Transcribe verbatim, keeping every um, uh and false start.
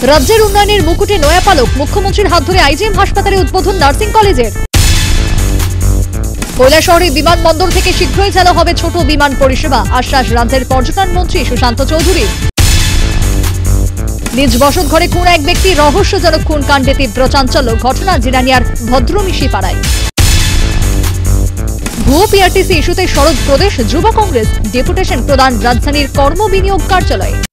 রাজ্যের উন্নয়নের মুকুটে নয়া পালক, মুখ্যমন্ত্রীর হাত ধরে আইজিএম হাসপাতালে উদ্বোধন নার্সিং কলেজের। কৈলাসহরে বিমানবন্দর থেকে শীঘ্রই চালু হবে ছোট বিমান পরিষেবা, আশ্বাস রাজ্যের পর্যটন মন্ত্রী সুশান্ত চৌধুরী। নিজ বসত ঘরে খুন এক ব্যক্তি, রহস্যজনক খুন কাণ্ডে তীব্র চাঞ্চল্য, ঘটনা জিরানিয়ার ভদ্রমিশি পাড়ায়। ভুয়ো পিআরটিসি ইস্যুতে সরব প্রদেশ যুব কংগ্রেস, ডেপুটেশন প্রদান রাজধানীর কর্ম বিনিয়োগ কার্যালয়ে।